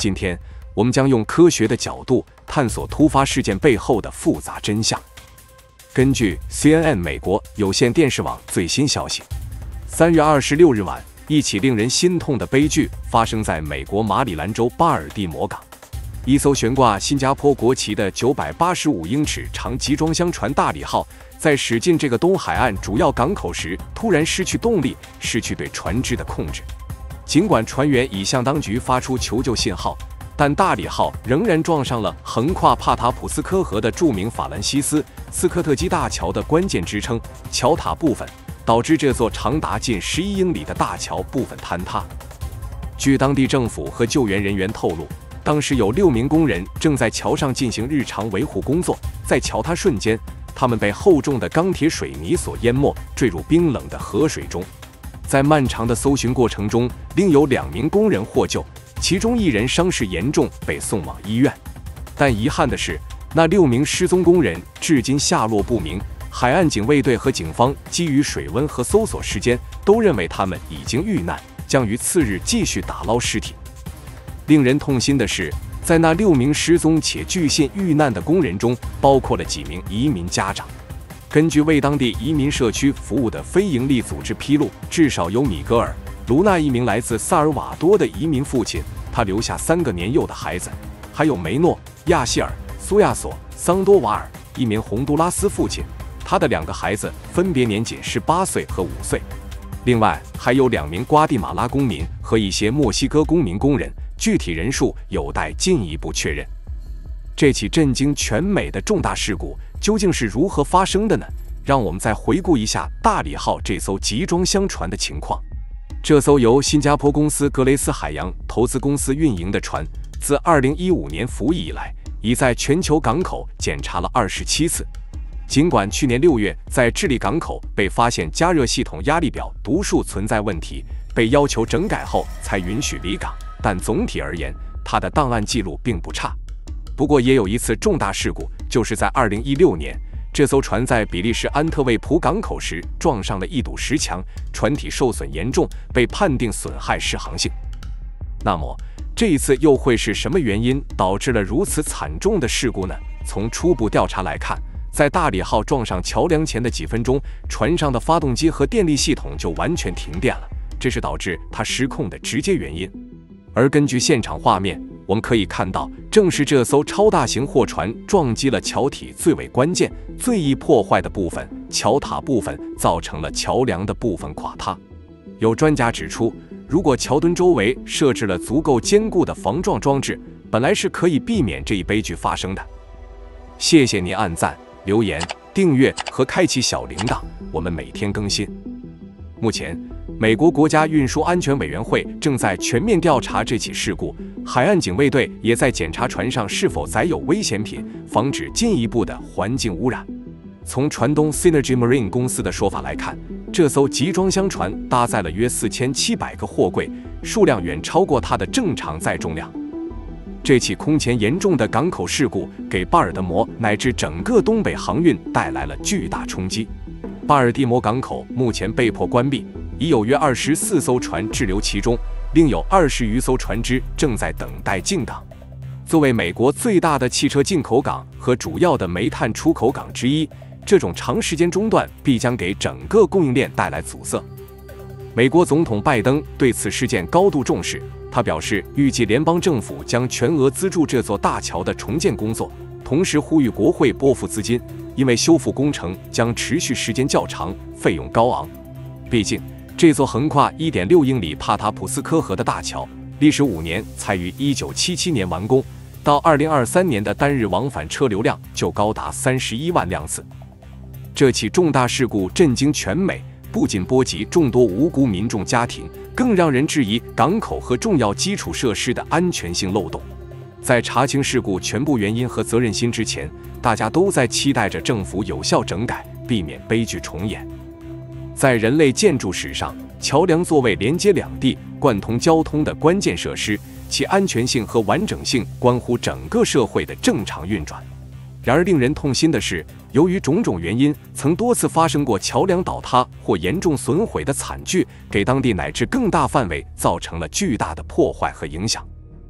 今天，我们将用科学的角度探索突发事件背后的复杂真相。根据 CNN 美国有线电视网最新消息，3月26日晚，一起令人心痛的悲剧发生在美国马里兰州巴尔的摩港。一艘悬挂新加坡国旗的985英尺长集装箱船大礼号，在驶进这个东海岸主要港口时，突然失去动力，失去对船只的控制。尽管船员已向当局发出求救信号，但大礼号仍然撞上了横跨帕塔普斯科河的著名法兰西斯·斯科特基大桥的关键支撑桥塔部分，导致这座长达近11英里的大桥部分坍塌。据当地政府和救援人员透露，当时有6名工人正在桥上进行日常维护工作，在桥塌瞬间，他们被厚重的钢铁水泥所淹没，坠入冰冷的河水中。在漫长的搜寻过程中，另有2名工人获救，其中1人伤势严重，被送往医院。但遗憾的是，那6名失踪工人至今下落不明。海岸警卫队和警方基于水温和搜索时间，都认为他们已经遇难，将于次日继续打捞尸体。令人痛心的是，在那6名失踪且据信遇难的工人中，包括了几名移民家长。根据为当地移民社区服务的非营利组织披露，至少有米格尔·卢纳一名来自萨尔瓦多的移民父亲，他留下3个年幼的孩子；还有梅诺·亚希尔·苏亚索·桑多瓦尔一名洪都拉斯父亲，他的2个孩子分别年仅18岁和5岁。另外还有2名瓜地马拉公民和一些墨西哥公民工人，具体人数有待进一步确认。这起震惊全美的重大事故究竟是如何发生的呢？让我们再回顾一下大礼号这艘集装箱船的情况。这艘由新加坡公司格雷斯海洋投资公司运营的船，自2015年服役以来，已在全球港口检查了27次。尽管去年6月在智利港口被发现加热系统压力表读数存在问题，被要求整改后才允许离港，但总体而言，它的档案记录并不差。不过也有一次重大事故，就是在2016年，这艘船在比利时安特卫普港口时撞上了一堵石墙，船体受损严重，被判定损害适航性。那么这一次又会是什么原因导致了如此惨重的事故呢？从初步调查来看，在大礼号撞上桥梁前的几分钟，船上的发动机和电力系统就完全停电了，这是导致它失控的直接原因。而根据现场画面，我们可以看到，正是这艘超大型货船撞击了桥体最为关键、最易破坏的部分——桥塔部分，造成了桥梁的部分垮塌。有专家指出，如果桥墩周围设置了足够坚固的防撞装置，本来是可以避免这一悲剧发生的。谢谢您按赞、留言、订阅和开启小铃铛，我们每天更新。目前，美国国家运输安全委员会正在全面调查这起事故，海岸警卫队也在检查船上是否载有危险品，防止进一步的环境污染。从船东 Synergy Marine 公司的说法来看，这艘集装箱船搭载了约4700个货柜，数量远超过它的正常载重量。这起空前严重的港口事故给巴尔的摩乃至整个东北航运带来了巨大冲击。巴尔的摩港口目前被迫关闭，已有约24艘船滞留其中，另有20余艘船只正在等待进港。作为美国最大的汽车进口港和主要的煤炭出口港之一，这种长时间中断必将给整个供应链带来阻塞。美国总统拜登对此事件高度重视，他表示预计联邦政府将全额资助这座大桥的重建工作，同时呼吁国会拨付资金，因为修复工程将持续时间较长，费用高昂。毕竟，这座横跨 1.6 英里帕塔普斯科河的大桥，历时5年才于1977年完工，到2023年的单日往返车流量就高达31万辆次。这起重大事故震惊全美，不仅波及众多无辜民众家庭，更让人质疑港口和重要基础设施的安全性漏洞。在查清事故全部原因和责任心之前，大家都在期待着政府有效整改，避免悲剧重演。在人类建筑史上，桥梁作为连接两地、贯通交通的关键设施，其安全性和完整性关乎整个社会的正常运转。然而，令人痛心的是，由于种种原因，曾多次发生过桥梁倒塌或严重损毁的惨剧，给当地乃至更大范围造成了巨大的破坏和影响。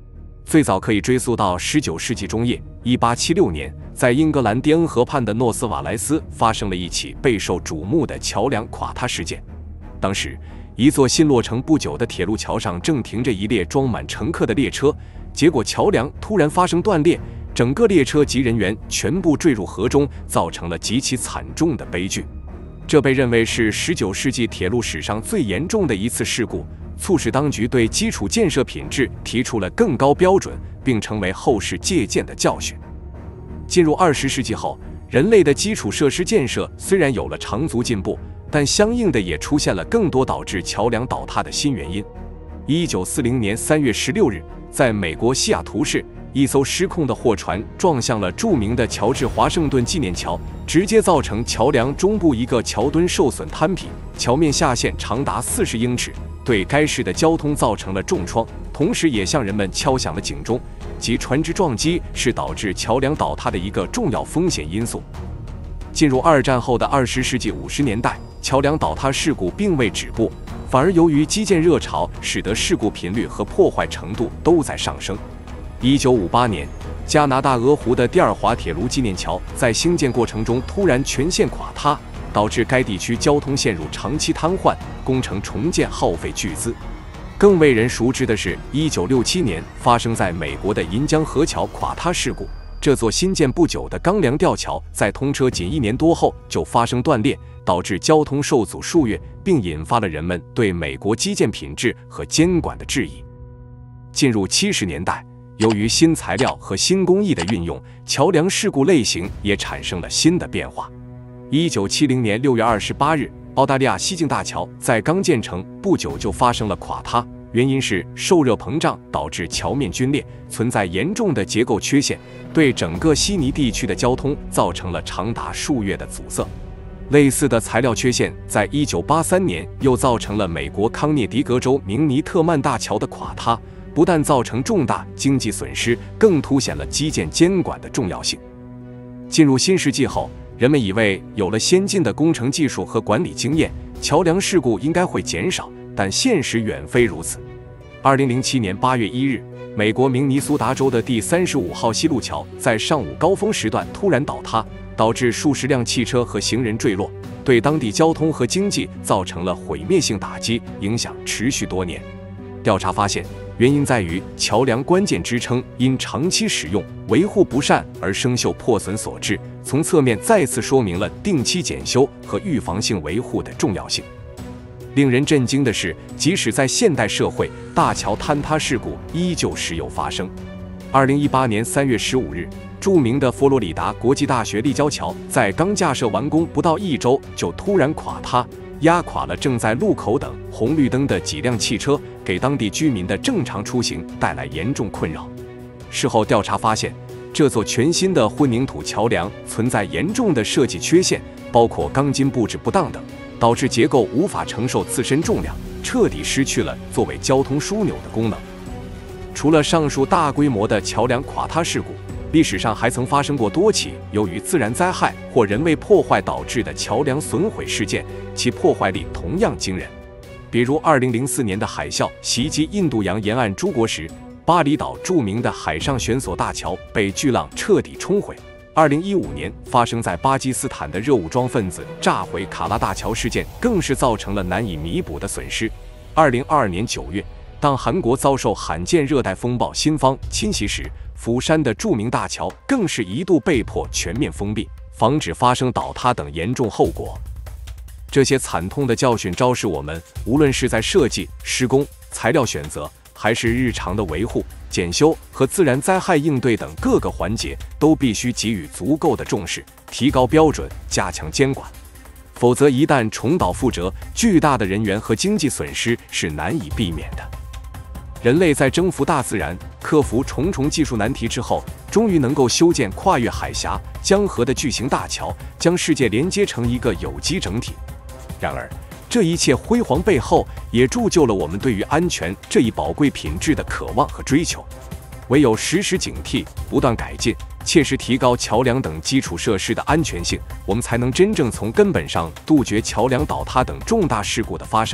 最早可以追溯到19世纪中叶，1876年，在英格兰蒂恩河畔的诺斯瓦莱斯发生了一起备受瞩目的桥梁垮塌事件。当时，一座新落成不久的铁路桥上正停着一列装满乘客的列车，结果桥梁突然发生断裂，整个列车及人员全部坠入河中，造成了极其惨重的悲剧。这被认为是19世纪铁路史上最严重的一次事故，促使当局对基础建设品质提出了更高标准，并成为后世借鉴的教训。进入20世纪后，人类的基础设施建设虽然有了长足进步，但相应的也出现了更多导致桥梁倒塌的新原因。1940年3月16日，在美国西雅图市，一艘失控的货船撞向了著名的乔治华盛顿纪念桥，直接造成桥梁中部一个桥墩受损坍平，桥面下陷长达40英尺，对该市的交通造成了重创，同时也向人们敲响了警钟，即船只撞击是导致桥梁倒塌的一个重要风险因素。进入二战后的20世纪50年代，桥梁倒塌事故并未止步，反而由于基建热潮，使得事故频率和破坏程度都在上升。1958年，加拿大鹅湖的第二华铁路纪念桥在兴建过程中突然全线垮塌，导致该地区交通陷入长期瘫痪，工程重建耗费巨资。更为人熟知的是，1967年发生在美国的银江河桥垮塌事故。这座新建不久的钢梁吊桥在通车仅1年多后就发生断裂，导致交通受阻数月，并引发了人们对美国基建品质和监管的质疑。进入70年代，由于新材料和新工艺的运用，桥梁事故类型也产生了新的变化。1970年6月28日，澳大利亚西境大桥在刚建成不久就发生了垮塌，原因是受热膨胀导致桥面龟裂，存在严重的结构缺陷，对整个悉尼地区的交通造成了长达数月的阻塞。类似的材料缺陷在1983年又造成了美国康涅狄格州明尼特曼大桥的垮塌，不但造成重大经济损失，更凸显了基建监管的重要性。进入新世纪后，人们以为有了先进的工程技术和管理经验，桥梁事故应该会减少，但现实远非如此。2007年8月1日，美国明尼苏达州的第35号西路桥在上午高峰时段突然倒塌，导致数十辆汽车和行人坠落，对当地交通和经济造成了毁灭性打击，影响持续多年。调查发现，原因在于桥梁关键支撑因长期使用、维护不善而生锈破损所致，从侧面再次说明了定期检修和预防性维护的重要性。令人震惊的是，即使在现代社会，大桥坍塌事故依旧时有发生。2018年3月15日，著名的佛罗里达国际大学立交桥在刚架设完工不到1周就突然垮塌，压垮了正在路口等红绿灯的几辆汽车，给当地居民的正常出行带来严重困扰。事后调查发现，这座全新的混凝土桥梁存在严重的设计缺陷，包括钢筋布置不当等，导致结构无法承受自身重量，彻底失去了作为交通枢纽的功能。除了上述大规模的桥梁垮塌事故，历史上还曾发生过多起由于自然灾害或人为破坏导致的桥梁损毁事件，其破坏力同样惊人。比如2004年的海啸袭击印度洋沿岸诸国时，巴厘岛著名的海上悬索大桥被巨浪彻底冲毁。2015年发生在巴基斯坦的热武装分子炸毁卡拉大桥事件，更是造成了难以弥补的损失。2022年9月，当韩国遭受罕见热带风暴新方侵袭时，釜山的著名大桥更是一度被迫全面封闭，防止发生倒塌等严重后果。这些惨痛的教训昭示我们，无论是在设计、施工、材料选择，还是日常的维护、检修和自然灾害应对等各个环节，都必须给予足够的重视，提高标准，加强监管。否则，一旦重蹈覆辙，巨大的人员和经济损失是难以避免的。人类在征服大自然、克服重重技术难题之后，终于能够修建跨越海峡、江河的巨型大桥，将世界连接成一个有机整体。然而，这一切辉煌背后，也铸就了我们对于安全这一宝贵品质的渴望和追求。唯有时时警惕，不断改进，切实提高桥梁等基础设施的安全性，我们才能真正从根本上杜绝桥梁倒塌等重大事故的发生，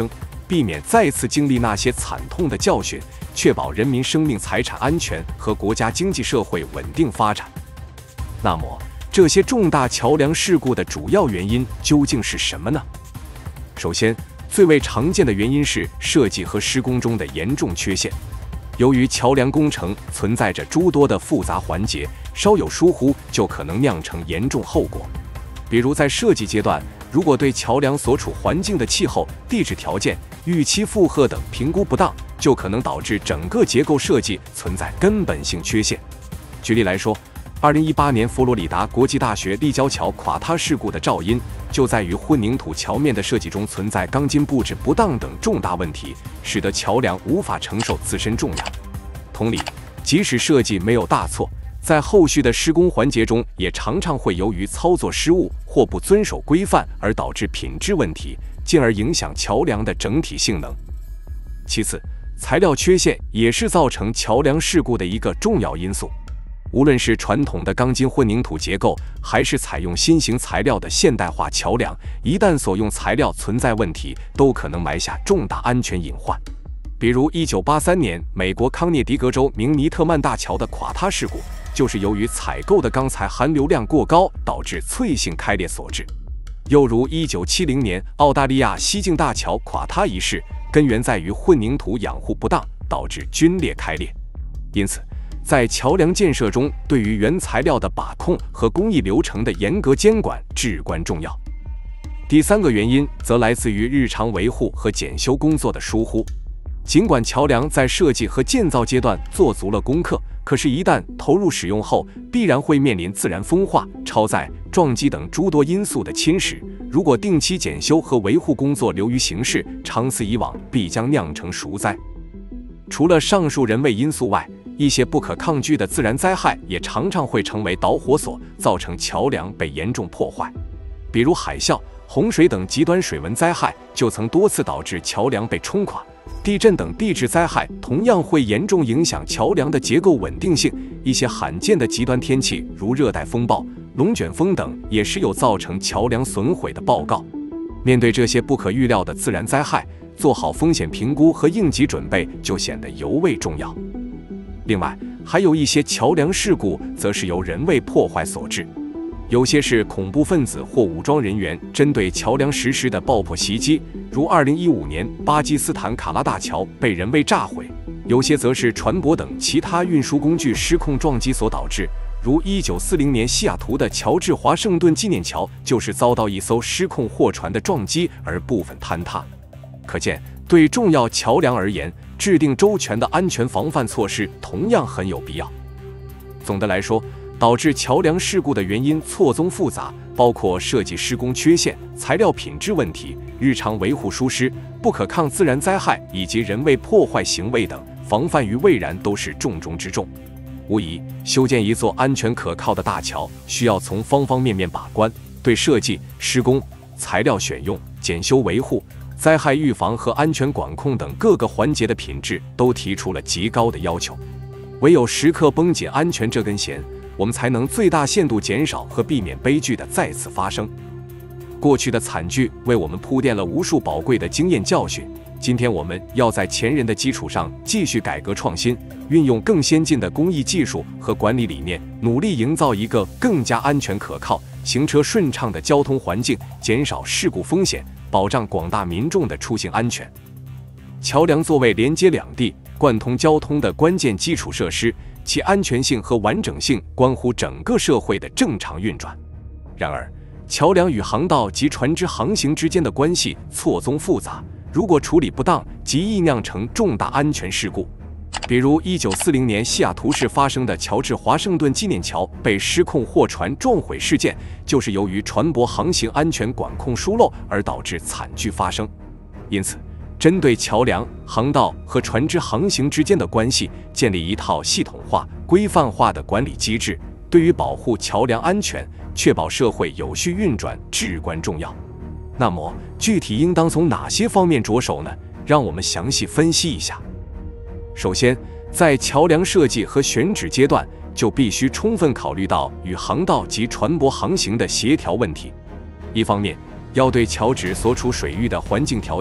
避免再次经历那些惨痛的教训，确保人民生命财产安全和国家经济社会稳定发展。那么，这些重大桥梁事故的主要原因究竟是什么呢？首先，最为常见的原因是设计和施工中的严重缺陷。由于桥梁工程存在着诸多的复杂环节，稍有疏忽就可能酿成严重后果。比如在设计阶段，如果对桥梁所处环境的气候、地质条件、预期负荷等评估不当，就可能导致整个结构设计存在根本性缺陷。举例来说，2018年佛罗里达国际大学立交桥垮塌事故的肇因就在于混凝土桥面的设计中存在钢筋布置不当等重大问题，使得桥梁无法承受自身重量。同理，即使设计没有大错，在后续的施工环节中也常常会由于操作失误或不遵守规范而导致品质问题，进而影响桥梁的整体性能。其次，材料缺陷也是造成桥梁事故的一个重要因素。无论是传统的钢筋混凝土结构，还是采用新型材料的现代化桥梁，一旦所用材料存在问题，都可能埋下重大安全隐患。比如1983年美国康涅狄格州明尼特曼大桥的垮塌事故，就是由于采购的钢材含硫量过高，导致脆性开裂所致。又如1970年澳大利亚西径大桥垮塌一事，根源在于混凝土养护不当，导致龟裂开裂。因此，在桥梁建设中，对于原材料的把控和工艺流程的严格监管至关重要。第三个原因则来自于日常维护和检修工作的疏忽。尽管桥梁在设计和建造阶段做足了功课，可是，一旦投入使用后，必然会面临自然风化、超载、撞击等诸多因素的侵蚀。如果定期检修和维护工作流于形式，长此以往，必将酿成熟灾。除了上述人为因素外，一些不可抗拒的自然灾害也常常会成为导火索，造成桥梁被严重破坏。比如海啸、洪水等极端水文灾害就曾多次导致桥梁被冲垮。地震等地质灾害同样会严重影响桥梁的结构稳定性。一些罕见的极端天气，如热带风暴、龙卷风等，也时有造成桥梁损毁的报告。面对这些不可预料的自然灾害，做好风险评估和应急准备就显得尤为重要。另外，还有一些桥梁事故则是由人为破坏所致。有些是恐怖分子或武装人员针对桥梁实施的爆破袭击，如2015年巴基斯坦卡拉大桥被人为炸毁；有些则是船舶等其他运输工具失控撞击所导致，如1940年西雅图的乔治华盛顿纪念桥就是遭到一艘失控货船的撞击而部分坍塌。可见，对重要桥梁而言，制定周全的安全防范措施同样很有必要。总的来说，导致桥梁事故的原因错综复杂，包括设计施工缺陷、材料品质问题、日常维护疏失、不可抗自然灾害以及人为破坏行为等，防范于未然都是重中之重。无疑，修建一座安全可靠的大桥，需要从方方面面把关，对设计、施工、材料选用、检修维护、灾害预防和安全管控等各个环节的品质都提出了极高的要求。唯有时刻绷紧安全这根弦，我们才能最大限度减少和避免悲剧的再次发生。过去的惨剧为我们铺垫了无数宝贵的经验教训，今天我们要在前人的基础上继续改革创新，运用更先进的工艺技术和管理理念，努力营造一个更加安全可靠、行车顺畅的交通环境，减少事故风险，保障广大民众的出行安全。桥梁作为连接两地、贯通交通的关键基础设施，其安全性和完整性关乎整个社会的正常运转。然而，桥梁与航道及船只航行之间的关系错综复杂，如果处理不当，极易酿成重大安全事故。比如1940年西雅图市发生的乔治华盛顿纪念桥被失控货船撞毁事件，就是由于船舶航行安全管控疏漏而导致惨剧发生。因此，针对桥梁、航道和船只航行之间的关系，建立一套系统化、规范化的管理机制，对于保护桥梁安全、确保社会有序运转至关重要。那么，具体应当从哪些方面着手呢？让我们详细分析一下。首先，在桥梁设计和选址阶段，就必须充分考虑到与航道及船舶航行的协调问题。一方面，要对桥址所处水域的环境条件、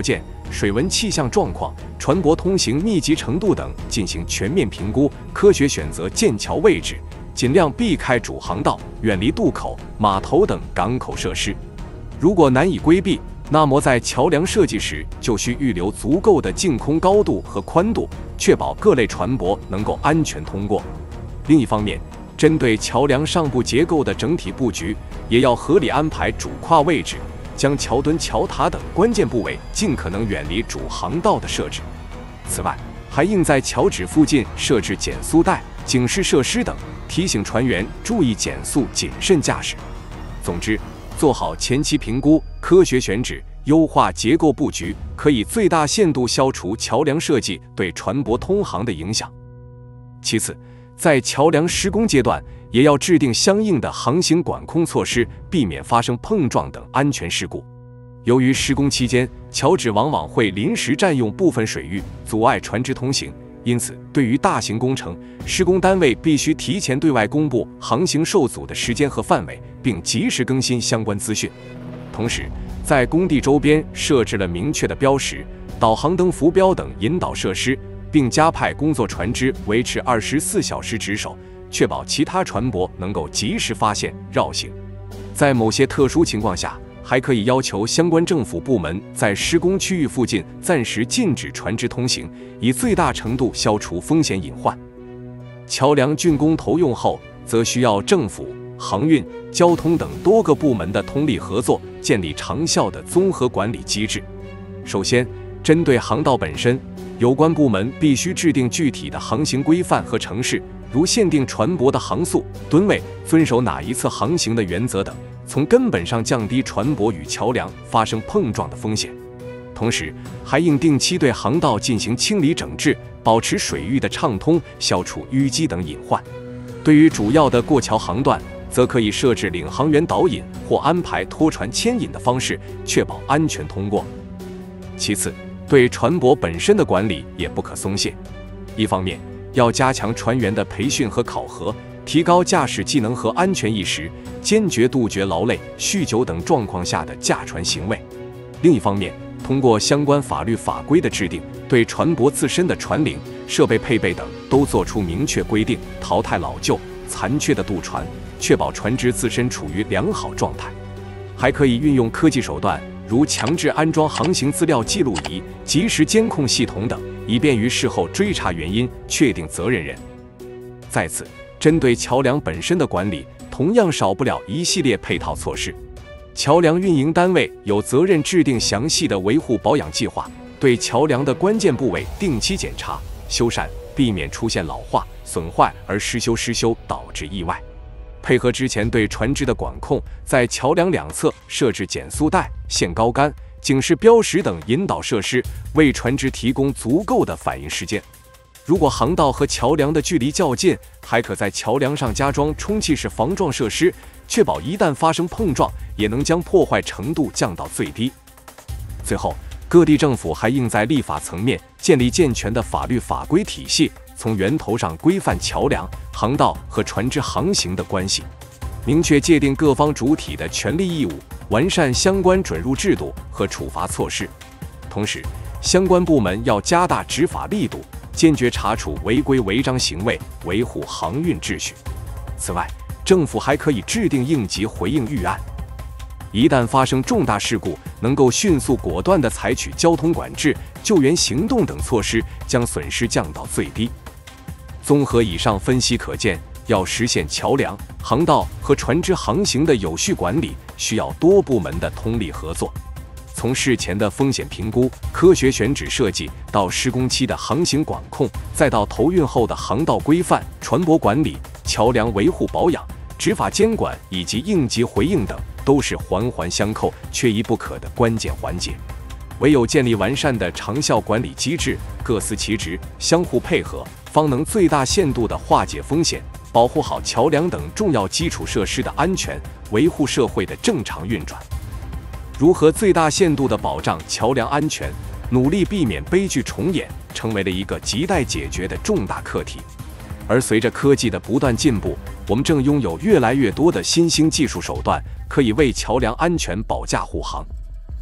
水文气象状况、船舶通行密集程度等进行全面评估，科学选择建桥位置，尽量避开主航道，远离渡口、码头等港口设施。如果难以规避，那么在桥梁设计时就需预留足够的净空高度和宽度，确保各类船舶能够安全通过。另一方面，针对桥梁上部结构的整体布局，也要合理安排主跨位置，将桥墩、桥塔等关键部位尽可能远离主航道的设置。此外，还应在桥趾附近设置减速带、警示设施等，提醒船员注意减速、谨慎驾驶。总之，做好前期评估，科学选址，优化结构布局，可以最大限度消除桥梁设计对船舶通航的影响。其次，在桥梁施工阶段，也要制定相应的航行管控措施，避免发生碰撞等安全事故。由于施工期间，桥趾往往会临时占用部分水域，阻碍船只通行，因此，对于大型工程，施工单位必须提前对外公布航行受阻的时间和范围，并及时更新相关资讯。同时，在工地周边设置了明确的标识、导航灯、浮标等引导设施，并加派工作船只维持24小时值守，确保其他船舶能够及时发现、绕行。在某些特殊情况下，还可以要求相关政府部门在施工区域附近暂时禁止船只通行，以最大程度消除风险隐患。桥梁竣工投用后，则需要政府、航运、交通等多个部门的通力合作，建立长效的综合管理机制。首先，针对航道本身，有关部门必须制定具体的航行规范和程式，如限定船舶的航速、吨位、遵守哪一次航行的原则等，从根本上降低船舶与桥梁发生碰撞的风险。同时，还应定期对航道进行清理整治，保持水域的畅通，消除淤积等隐患。对于主要的过桥航段，则可以设置领航员导引或安排拖船牵引的方式，确保安全通过。其次，对船舶本身的管理也不可松懈。一方面，要加强船员的培训和考核，提高驾驶技能和安全意识，坚决杜绝劳累、酗酒等状况下的驾船行为。另一方面，通过相关法律法规的制定，对船舶自身的船龄、设备配备等都做出明确规定，淘汰老旧、残缺的渡船，确保船只自身处于良好状态。还可以运用科技手段，如强制安装航行资料记录仪、即时监控系统等，以便于事后追查原因，确定责任人。再次，针对桥梁本身的管理，同样少不了一系列配套措施。桥梁运营单位有责任制定详细的维护保养计划，对桥梁的关键部位定期检查、修缮，避免出现老化、损坏而失修导致意外。配合之前对船只的管控，在桥梁两侧设置减速带、限高杆、警示标识等引导设施，为船只提供足够的反应时间。如果航道和桥梁的距离较近，还可在桥梁上加装充气式防撞设施，确保一旦发生碰撞，也能将破坏程度降到最低。最后，各地政府还应在立法层面建立健全的法律法规体系，从源头上规范桥梁、航道和船只航行的关系，明确界定各方主体的权利义务，完善相关准入制度和处罚措施。同时，相关部门要加大执法力度，坚决查处违规违章行为，维护航运秩序。此外，政府还可以制定应急回应预案，一旦发生重大事故，能够迅速果断地采取交通管制、救援行动等措施，将损失降到最低。综合以上分析可见，要实现桥梁、航道和船只航行的有序管理，需要多部门的通力合作。从事前的风险评估、科学选址设计，到施工期的航行管控，再到投运后的航道规范、船舶管理、桥梁维护保养、执法监管以及应急回应等，都是环环相扣、缺一不可的关键环节。唯有建立完善的长效管理机制，各司其职，相互配合，方能最大限度地化解风险，保护好桥梁等重要基础设施的安全，维护社会的正常运转。如何最大限度地保障桥梁安全，努力避免悲剧重演，成为了一个亟待解决的重大课题。而随着科技的不断进步，我们正拥有越来越多的新兴技术手段，可以为桥梁安全保驾护航。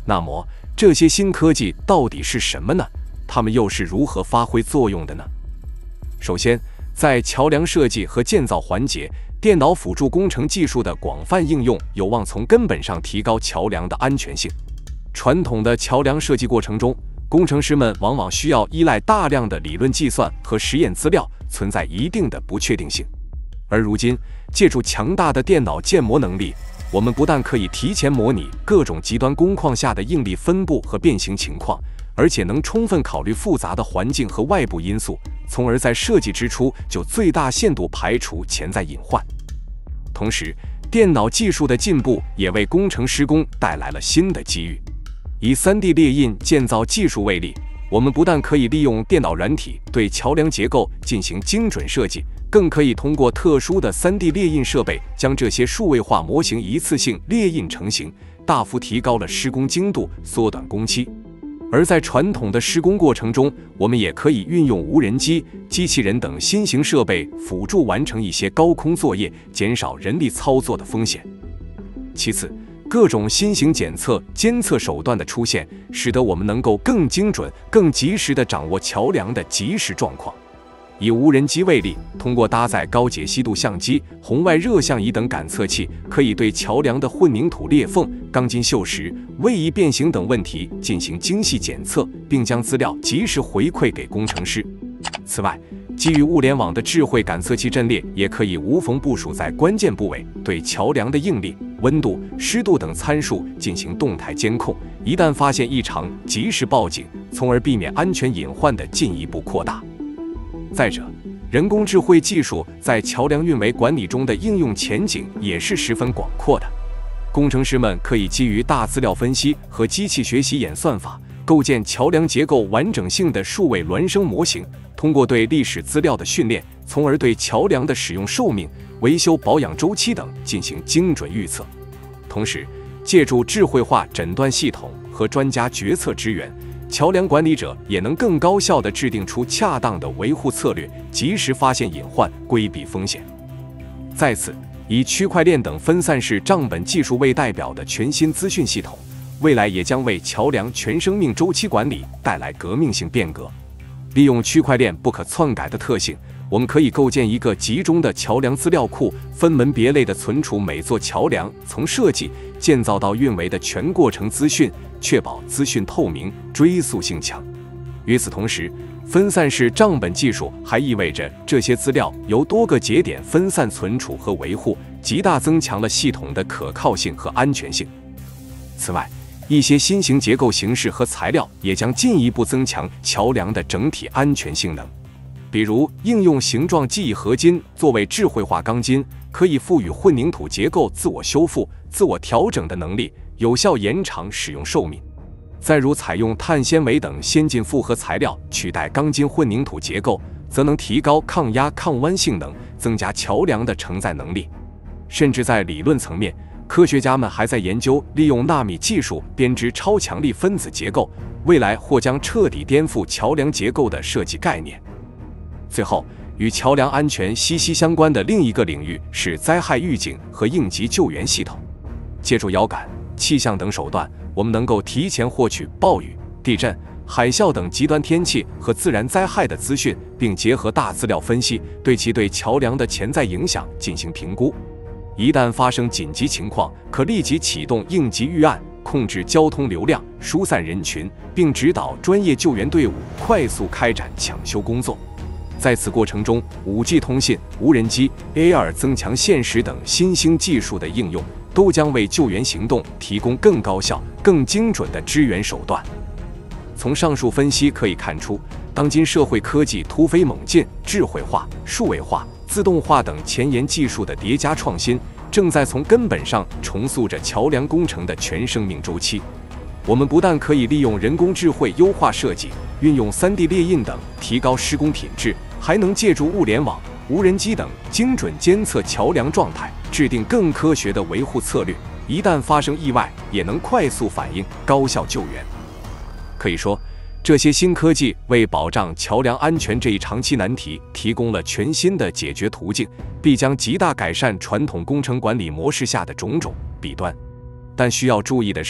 那么，这些新科技到底是什么呢？它们又是如何发挥作用的呢？首先，在桥梁设计和建造环节，电脑辅助工程技术的广泛应用有望从根本上提高桥梁的安全性。传统的桥梁设计过程中，工程师们往往需要依赖大量的理论计算和实验资料，存在一定的不确定性。而如今，借助强大的电脑建模能力，我们不但可以提前模拟各种极端工况下的应力分布和变形情况，而且能充分考虑复杂的环境和外部因素，从而在设计之初就最大限度排除潜在隐患。同时，电脑技术的进步也为工程施工带来了新的机遇。以 3D 列印建造技术为例，我们不但可以利用电脑软体对桥梁结构进行精准设计，更可以通过特殊的 3D 列印设备将这些数位化模型一次性列印成型，大幅提高了施工精度，缩短工期。而在传统的施工过程中，我们也可以运用无人机、机器人等新型设备辅助完成一些高空作业，减少人力操作的风险。其次，各种新型检测、监测手段的出现，使得我们能够更精准、更及时地掌握桥梁的即时状况。以无人机为例，通过搭载高解析度相机、红外热像仪等感测器，可以对桥梁的混凝土裂缝、钢筋锈蚀、位移变形等问题进行精细检测，并将资料及时回馈给工程师。此外，基于物联网的智慧感测器阵列也可以无缝部署在关键部位，对桥梁的应力、温度、湿度等参数进行动态监控，一旦发现异常，及时报警，从而避免安全隐患的进一步扩大。再者，人工智慧技术在桥梁运维管理中的应用前景也是十分广阔的。工程师们可以基于大资料分析和机器学习演算法，构建桥梁结构完整性的数位孪生模型，通过对历史资料的训练，从而对桥梁的使用寿命、维修保养周期等进行精准预测。同时，借助智慧化诊断系统和专家决策支援，桥梁管理者也能更高效地制定出恰当的维护策略，及时发现隐患，规避风险。再次，以区块链等分散式账本技术为代表的全新资讯系统，未来也将为桥梁全生命周期管理带来革命性变革。利用区块链不可篡改的特性，我们可以构建一个集中的桥梁资料库，分门别类地存储每座桥梁从设计、建造到运维的全过程资讯，确保资讯透明、追溯性强。与此同时，分散式账本技术还意味着这些资料由多个节点分散存储和维护，极大增强了系统的可靠性和安全性。此外，一些新型结构形式和材料也将进一步增强桥梁的整体安全性能。比如，应用形状记忆合金作为智慧化钢筋，可以赋予混凝土结构自我修复、自我调整的能力，有效延长使用寿命。再如，采用碳纤维等先进复合材料取代钢筋混凝土结构，则能提高抗压、抗弯性能，增加桥梁的承载能力。甚至在理论层面，科学家们还在研究利用纳米技术编织超强力分子结构，未来或将彻底颠覆桥梁结构的设计概念。最后，与桥梁安全息息相关的另一个领域是灾害预警和应急救援系统。借助遥感、气象等手段，我们能够提前获取暴雨、地震、海啸等极端天气和自然灾害的资讯，并结合大资料分析，对其对桥梁的潜在影响进行评估。一旦发生紧急情况，可立即启动应急预案，控制交通流量，疏散人群，并指导专业救援队伍快速开展抢修工作。在此过程中，5G 通信、无人机、AR 增强现实等新兴技术的应用，都将为救援行动提供更高效、更精准的支援手段。从上述分析可以看出，当今社会科技突飞猛进，智慧化、数位化、自动化等前沿技术的叠加创新，正在从根本上重塑着桥梁工程的全生命周期。我们不但可以利用人工智慧优化设计，运用 3D 列印等提高施工品质，还能借助物联网、无人机等精准监测桥梁状态，制定更科学的维护策略。一旦发生意外，也能快速反应，高效救援。可以说，这些新科技为保障桥梁安全这一长期难题提供了全新的解决途径，必将极大改善传统工程管理模式下的种种弊端。但需要注意的是，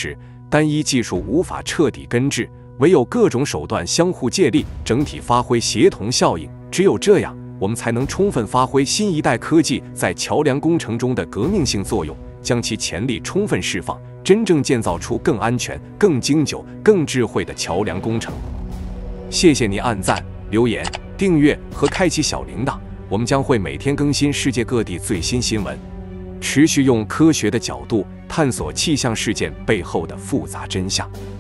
单一技术无法彻底根治，唯有各种手段相互借力，整体发挥协同效应。只有这样，我们才能充分发挥新一代科技在桥梁工程中的革命性作用，将其潜力充分释放，真正建造出更安全、更经久、更智慧的桥梁工程。谢谢您按赞、留言、订阅和开启小铃铛，我们将会每天更新世界各地最新新闻，持续用科学的角度探索气象事件背后的复杂真相。